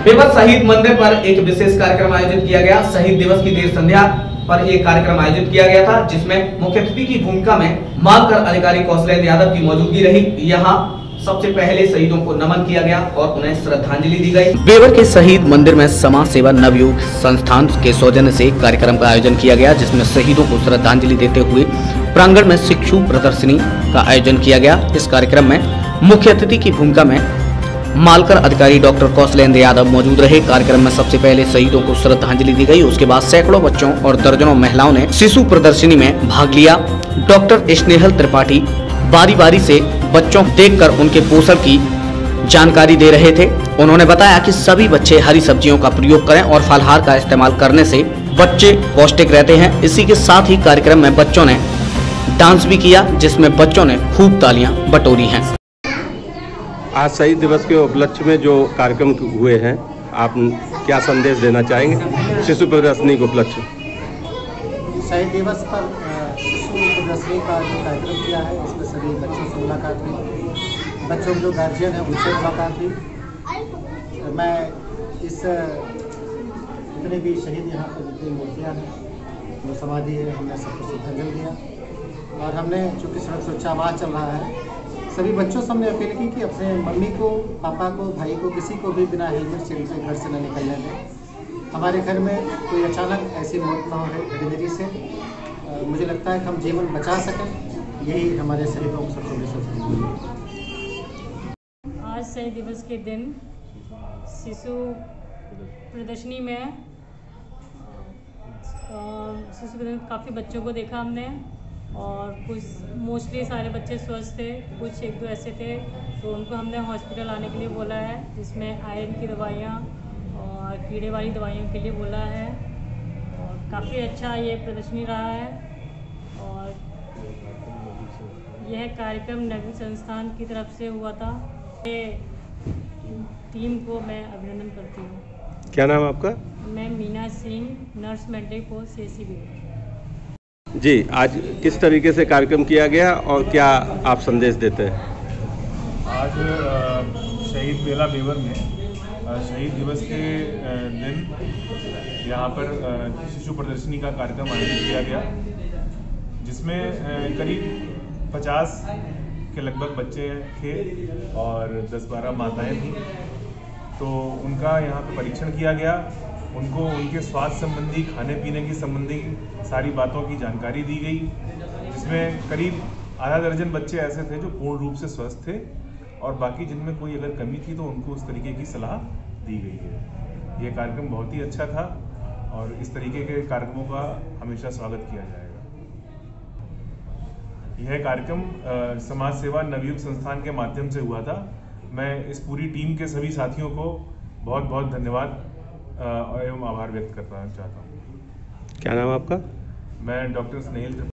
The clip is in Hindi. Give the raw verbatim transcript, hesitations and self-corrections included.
बेबस शहीद मंदिर पर एक विशेष कार्यक्रम आयोजित किया गया। शहीद दिवस की देर संध्या पर एक कार्यक्रम आयोजित किया गया था, जिसमें मुख्य अतिथि की भूमिका में मालकर अधिकारी कौशलेंद्र यादव की मौजूदगी रही। यहाँ सबसे पहले शहीदों को नमन किया गया और उन्हें श्रद्धांजलि दी गई। बेवर के शहीद मंदिर में समाज सेवा नवयुग संस्थान के सौजन्य से कार्यक्रम का आयोजन किया गया, जिसमें शहीदों को श्रद्धांजलि देते हुए प्रांगण में शिक्षु प्रदर्शनी का आयोजन किया गया। इस कार्यक्रम में मुख्य अतिथि की भूमिका में मालकर अधिकारी डॉक्टर कौशलेंद्र यादव मौजूद रहे। कार्यक्रम में सबसे पहले शहीदों को श्रद्धांजलि दी गई। उसके बाद सैकड़ों बच्चों और दर्जनों महिलाओं ने शिशु प्रदर्शनी में भाग लिया। डॉक्टर स्नेहल त्रिपाठी बारी बारी से बच्चों को देखकर उनके पोषण की जानकारी दे रहे थे। उन्होंने बताया कि सभी बच्चे हरी सब्जियों का प्रयोग करें और फलाहार का इस्तेमाल करने से बच्चे पौष्टिक रहते हैं। इसी के साथ ही कार्यक्रम में बच्चों ने डांस भी किया, जिसमें बच्चों ने खूब तालियां बटोरी हैं। आज शहीद दिवस के उपलक्ष्य में जो कार्यक्रम हुए हैं, आप क्या संदेश देना चाहेंगे शिशु प्रदर्शनी के उपलक्ष्य? शहीद दिवस पर शिशु प्रदर्शनी का जो कार्यक्रम किया है, उसमें सभी बच्चों से मुलाकात हुई, बच्चों के जो गार्जियन हैं उनसे मुलाकात हुई। मैं इस जितने भी शहीद यहाँ पर जितनी मूर्तियाँ हैं, जो समाधि है, हमने सबको श्रद्धांजलि दिया। और हमने चूँकि सड़क सुरक्षा माह चल रहा है, सभी बच्चों से हमने अपील की कि अपने मम्मी को, पापा को, भाई को, किसी को भी बिना हेलमेट से घर से न निकलने दें। हमारे घर में कोई अचानक ऐसी मौत ना हो गंदगी से। मुझे लगता है कि हम जीवन बचा सकें, यही हमारे शहीदों को सबसे बड़ी सोच है। आज शहीद दिवस के दिन शिशु प्रदर्शनी में शिशु प्रदर्शनी काफ़ी बच्चों को देखा हमने, और कुछ मोस्टली सारे बच्चे स्वस्थ थे, कुछ एक दो ऐसे थे तो उनको हमने हॉस्पिटल आने के लिए बोला है, जिसमें आयरन की दवाइयाँ और कीड़े वाली दवाइयों के लिए बोला है। और काफ़ी अच्छा ये प्रदर्शनी रहा है। और यह कार्यक्रम नवयुग संस्थान की तरफ से हुआ था। ये टीम को मैं अभिनंदन करती हूँ। क्या नाम आपका? मैं Meena Singh, nurse medical post C C B. जी, आज किस तरीके से कार्यक्रम किया गया और क्या आप संदेश देते हैं? आज शहीद बेला बेवर में शहीद दिवस के दिन यहाँ पर शिशु प्रदर्शनी का कार्यक्रम आयोजित किया गया, जिसमें करीब पचास के लगभग बच्चे थे और दस बारह माताएं थीं। तो उनका यहाँ पर परीक्षण किया गया, उनको उनके स्वास्थ्य संबंधी, खाने पीने की संबंधी सारी बातों की जानकारी दी गई, जिसमें करीब आधा दर्जन बच्चे ऐसे थे जो पूर्ण रूप से स्वस्थ थे, और बाकी जिनमें कोई अगर कमी थी तो उनको उस तरीके की सलाह दी गई है। ये कार्यक्रम बहुत ही अच्छा था और इस तरीके के कार्यक्रमों का हमेशा स्वागत किया जाएगा। यह कार्यक्रम समाज सेवा नवयुग संस्थान के माध्यम से हुआ था। मैं इस पूरी टीम के सभी साथियों को बहुत बहुत धन्यवाद एवं आभार व्यक्त करना चाहता हूँ। क्या नाम आपका? मैं डॉक्टर स्नेहल